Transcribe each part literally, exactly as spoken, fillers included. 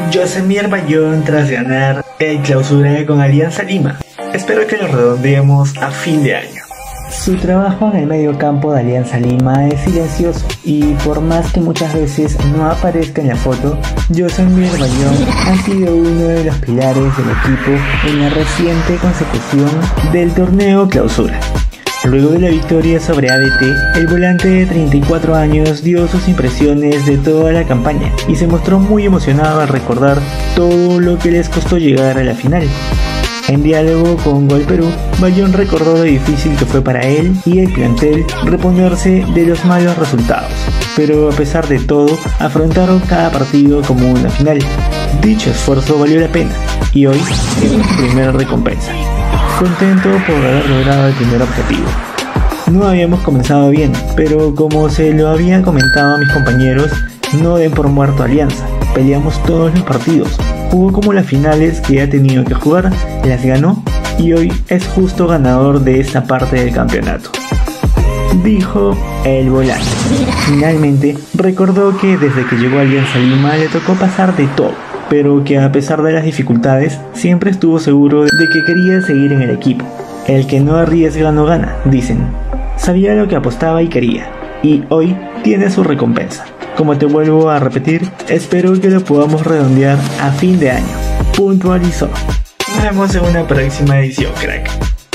Yosemir Bayón tras ganar el Clausura con Alianza Lima. Espero que lo redondeemos a fin de año. Su trabajo en el medio campo de Alianza Lima es silencioso y por más que muchas veces no aparezca en la foto, Yosemir Bayón ha sido uno de los pilares del equipo en la reciente consecución del torneo Clausura. Luego de la victoria sobre A D T, el volante de treinta y cuatro años dio sus impresiones de toda la campaña y se mostró muy emocionado al recordar todo lo que les costó llegar a la final. En diálogo con Gol Perú, Bayón recordó lo difícil que fue para él y el plantel reponerse de los malos resultados, pero a pesar de todo, afrontaron cada partido como una final. Dicho esfuerzo valió la pena y hoy es su primera recompensa. Contento por haber logrado el primer objetivo. No habíamos comenzado bien, pero como se lo había comentado a mis compañeros, no den por muerto a Alianza. Peleamos todos los partidos, jugó como las finales que ha tenido que jugar, las ganó y hoy es justo ganador de esta parte del campeonato, dijo el volante. Finalmente recordó que desde que llegó a Alianza Lima le tocó pasar de todo, pero que a pesar de las dificultades siempre estuvo seguro de que quería seguir en el equipo. El que no arriesga no gana, dicen. Sabía lo que apostaba y quería, y hoy tiene su recompensa. Como te vuelvo a repetir, espero que lo podamos redondear a fin de año, puntualizó. Nos vemos en una próxima edición, crack.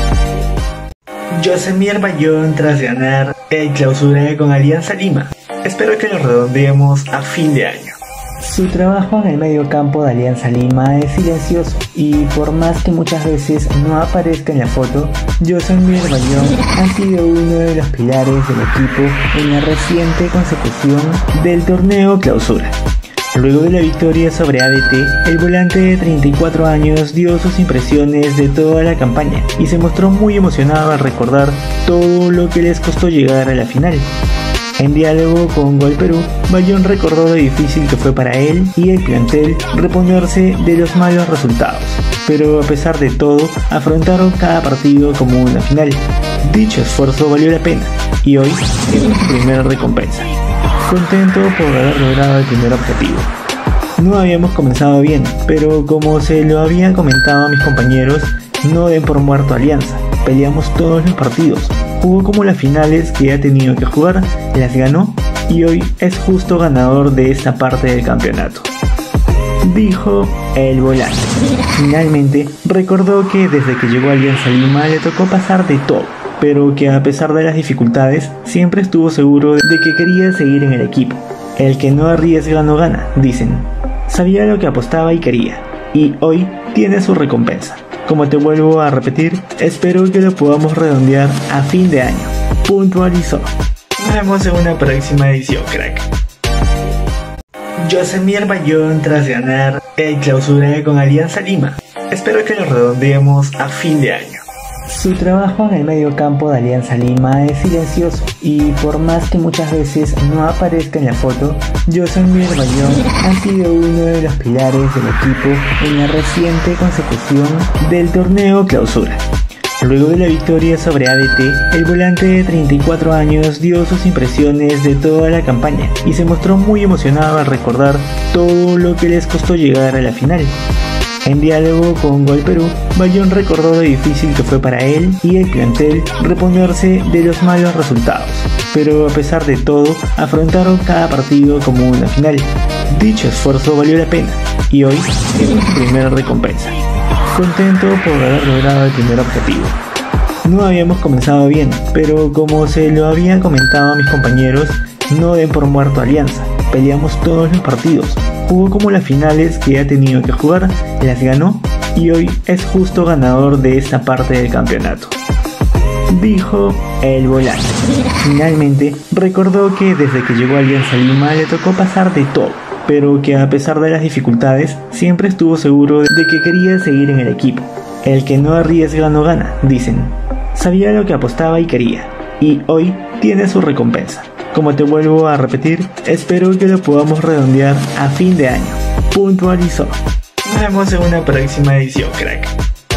Yosemir Bayón tras ganar el Clausura con Alianza Lima. Espero que lo redondeemos a fin de año. Su trabajo en el medio campo de Alianza Lima es silencioso y por más que muchas veces no aparezca en la foto, Yosemir Bayón ha sido uno de los pilares del equipo en la reciente consecución del torneo Clausura. Luego de la victoria sobre A D T, el volante de treinta y cuatro años dio sus impresiones de toda la campaña y se mostró muy emocionado al recordar todo lo que les costó llegar a la final. En diálogo con Gol Perú, Bayón recordó lo difícil que fue para él y el plantel reponerse de los malos resultados, pero a pesar de todo, afrontaron cada partido como una final. Dicho esfuerzo valió la pena y hoy es su primera recompensa. Contento por haber logrado el primer objetivo. No habíamos comenzado bien, pero como se lo había comentado a mis compañeros, no den por muerto a Alianza. Peleamos todos los partidos, jugó como las finales que ha tenido que jugar, las ganó y hoy es justo ganador de esta parte del campeonato, dijo el volante. Finalmente recordó que desde que llegó a Alianza Lima le tocó pasar de todo, pero que a pesar de las dificultades siempre estuvo seguro de que quería seguir en el equipo. El que no arriesga no gana, dicen. Sabía lo que apostaba y quería, y hoy tiene su recompensa. Como te vuelvo a repetir, espero que lo podamos redondear a fin de año, puntualizó. Nos vemos en una próxima edición, crack. Yosemir Bayón tras ganar el Clausura con Alianza Lima. Espero que lo redondeemos a fin de año. Su trabajo en el medio campo de Alianza Lima es silencioso y por más que muchas veces no aparezca en la foto, Yosemir Bayón ha sido uno de los pilares del equipo en la reciente consecución del torneo Clausura. Luego de la victoria sobre A D T, el volante de treinta y cuatro años dio sus impresiones de toda la campaña y se mostró muy emocionado al recordar todo lo que les costó llegar a la final. En diálogo con Gol Perú, Bayón recordó lo difícil que fue para él y el plantel reponerse de los malos resultados, pero a pesar de todo, afrontaron cada partido como una final. Dicho esfuerzo valió la pena y hoy es su primera recompensa. Contento por haber logrado el primer objetivo. No habíamos comenzado bien, pero como se lo había comentado a mis compañeros, no den por muerto a Alianza. Peleamos todos los partidos, jugó como las finales que ha tenido que jugar, las ganó y hoy es justo ganador de esta parte del campeonato, dijo el volante. Finalmente recordó que desde que llegó a Alianza Lima le tocó pasar de todo, pero que a pesar de las dificultades siempre estuvo seguro de que quería seguir en el equipo. El que no arriesga no gana, dicen. Sabía lo que apostaba y quería, y hoy tiene su recompensa. Como te vuelvo a repetir, espero que lo podamos redondear a fin de año, puntualizó. Nos vemos en una próxima edición, crack.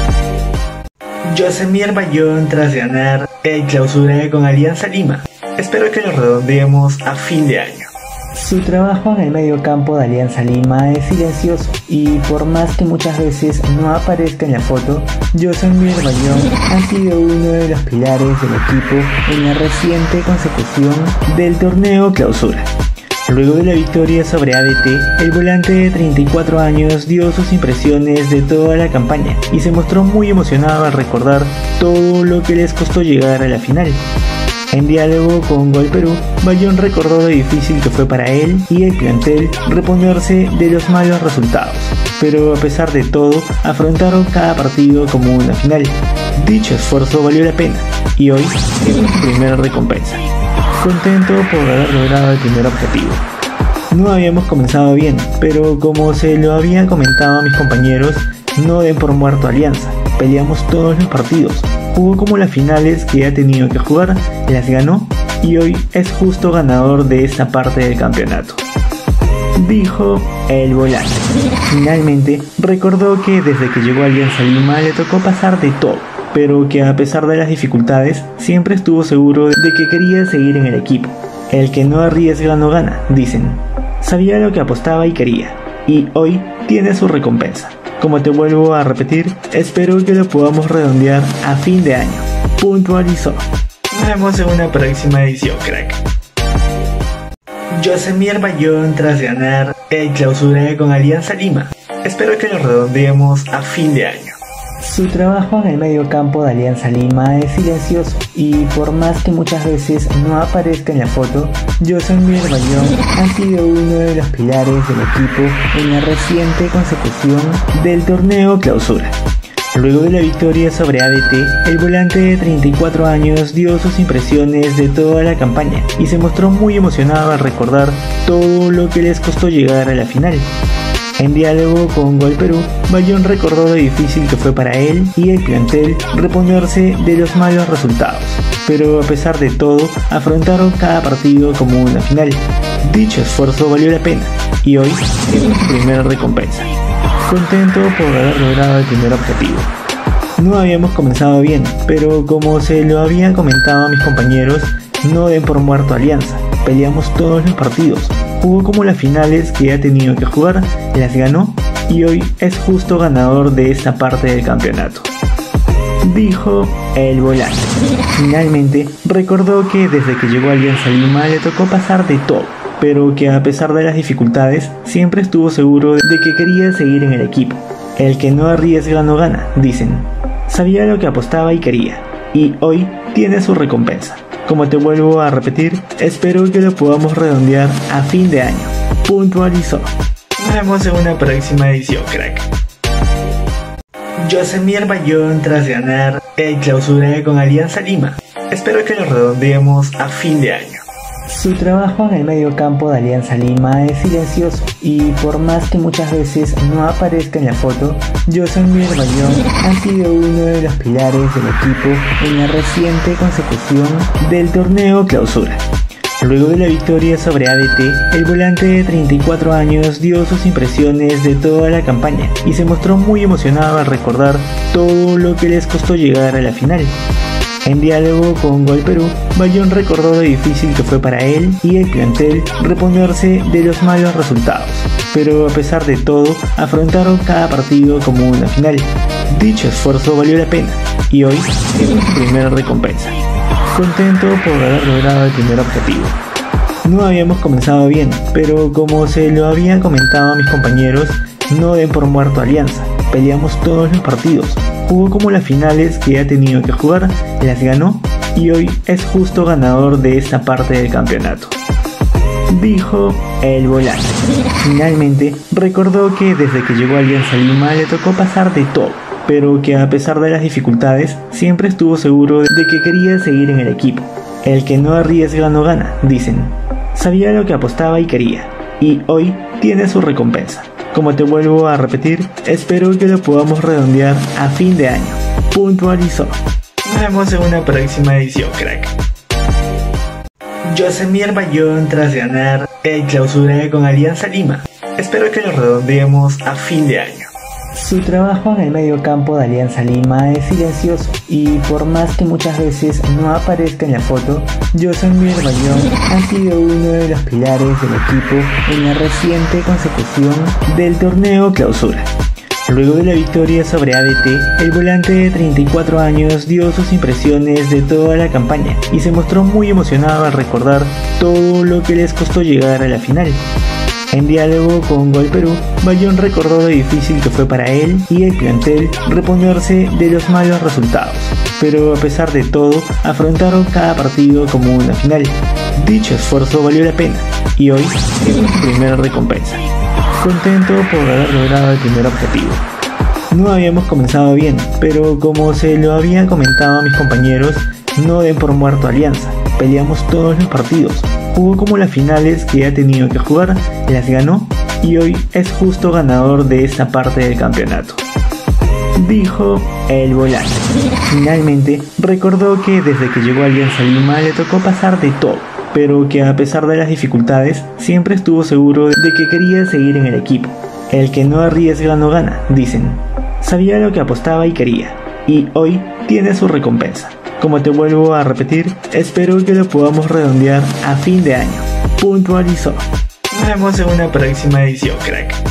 Yosemir Bayón tras ganar el Clausura con Alianza Lima. Espero que lo redondeemos a fin de año. Su trabajo en el medio campo de Alianza Lima es silencioso y por más que muchas veces no aparezca en la foto, Yosemir Bayón ha sido uno de los pilares del equipo en la reciente consecución del torneo Clausura. Luego de la victoria sobre A D T, el volante de treinta y cuatro años dio sus impresiones de toda la campaña y se mostró muy emocionado al recordar todo lo que les costó llegar a la final. En diálogo con Gol Perú, Bayón recordó lo difícil que fue para él y el plantel reponerse de los malos resultados, pero a pesar de todo, afrontaron cada partido como una final. Dicho esfuerzo valió la pena y hoy tiene su primera recompensa. Contento por haber logrado el primer objetivo. No habíamos comenzado bien, pero como se lo había comentado a mis compañeros, no den por muerto a Alianza. Peleamos todos los partidos, jugó como las finales que ha tenido que jugar, las ganó y hoy es justo ganador de esta parte del campeonato, dijo el volante. Finalmente recordó que desde que llegó a Alianza Lima le tocó pasar de todo, pero que a pesar de las dificultades siempre estuvo seguro de que quería seguir en el equipo. El que no arriesga no gana, dicen. Sabía lo que apostaba y quería, y hoy tiene su recompensa. Como te vuelvo a repetir, espero que lo podamos redondear a fin de año, puntualizó. Nos vemos en una próxima edición, crack. Yosemir Bayón tras ganar el Clausura con Alianza Lima. Espero que lo redondeemos a fin de año. Su trabajo en el medio campo de Alianza Lima es silencioso y por más que muchas veces no aparezca en la foto, Yosemir Bayón ha sido uno de los pilares del equipo en la reciente consecución del torneo Clausura. Luego de la victoria sobre A D T, el volante de treinta y cuatro años dio sus impresiones de toda la campaña y se mostró muy emocionado al recordar todo lo que les costó llegar a la final. En diálogo con Gol Perú, Bayón recordó lo difícil que fue para él y el plantel reponerse de los malos resultados, pero a pesar de todo, afrontaron cada partido como una final. Dicho esfuerzo valió la pena y hoy tiene su primera recompensa. Contento por haber logrado el primer objetivo. No habíamos comenzado bien, pero como se lo había comentado a mis compañeros, no den por muerto a Alianza. Peleamos todos los partidos, jugó como las finales que ha tenido que jugar, las ganó y hoy es justo ganador de esta parte del campeonato, dijo el volante. Finalmente recordó que desde que llegó a Alianza Lima le tocó pasar de todo, pero que a pesar de las dificultades siempre estuvo seguro de que quería seguir en el equipo. El que no arriesga no gana, dicen. Sabía lo que apostaba y quería, y hoy tiene su recompensa. Como te vuelvo a repetir, espero que lo podamos redondear a fin de año, puntualizó. Nos vemos en una próxima edición, crack. Yosemir Bayón tras ganar el Clausura con Alianza Lima. Espero que lo redondeemos a fin de año. Su trabajo en el medio campo de Alianza Lima es silencioso y por más que muchas veces no aparezca en la foto, Yosemir Bayón ha sido uno de los pilares del equipo en la reciente consecución del torneo Clausura. Luego de la victoria sobre A D T, el volante de treinta y cuatro años dio sus impresiones de toda la campaña y se mostró muy emocionado al recordar todo lo que les costó llegar a la final. En diálogo con Gol Perú, Bayón recordó lo difícil que fue para él y el plantel reponerse de los malos resultados, pero a pesar de todo, afrontaron cada partido como una final. Dicho esfuerzo valió la pena y hoy tiene su primera recompensa. Contento por haber logrado el primer objetivo. No habíamos comenzado bien, pero como se lo había comentado a mis compañeros, no den por muerto a Alianza. Peleamos todos los partidos, jugó como las finales que ha tenido que jugar, las ganó y hoy es justo ganador de esta parte del campeonato, dijo el volante. Finalmente recordó que desde que llegó a Alianza Lima le tocó pasar de todo, pero que a pesar de las dificultades siempre estuvo seguro de que quería seguir en el equipo. El que no arriesga no gana, dicen. Sabía lo que apostaba y quería, y hoy tiene su recompensa. Como te vuelvo a repetir, espero que lo podamos redondear a fin de año, puntualizó. Nos vemos en una próxima edición, crack. Yosemir Bayón tras ganar el Clausura con Alianza Lima. Espero que lo redondeemos a fin de año. Su trabajo en el medio campo de Alianza Lima es silencioso y por más que muchas veces no aparezca en la foto, Yosemir Bayón ha sido uno de los pilares del equipo en la reciente consecución del torneo Clausura. Luego de la victoria sobre A D T, el volante de treinta y cuatro años dio sus impresiones de toda la campaña y se mostró muy emocionado al recordar todo lo que les costó llegar a la final. En diálogo con Gol Perú, Bayón recordó lo difícil que fue para él y el plantel reponerse de los malos resultados, pero a pesar de todo, afrontaron cada partido como una final. Dicho esfuerzo valió la pena y hoy tiene su primera recompensa. Contento por haber logrado el primer objetivo. No habíamos comenzado bien, pero como se lo había comentado a mis compañeros, no den por muerto a Alianza. Peleamos todos los partidos, jugó como las finales que ha tenido que jugar, las ganó y hoy es justo ganador de esta parte del campeonato, dijo el volante. Finalmente recordó que desde que llegó a Alianza Lima le tocó pasar de todo, pero que a pesar de las dificultades siempre estuvo seguro de que quería seguir en el equipo. El que no arriesga no gana, dicen. Sabía lo que apostaba y quería, y hoy tiene su recompensa. Como te vuelvo a repetir, espero que lo podamos redondear a fin de año, puntualizó. Nos vemos en una próxima edición, crack.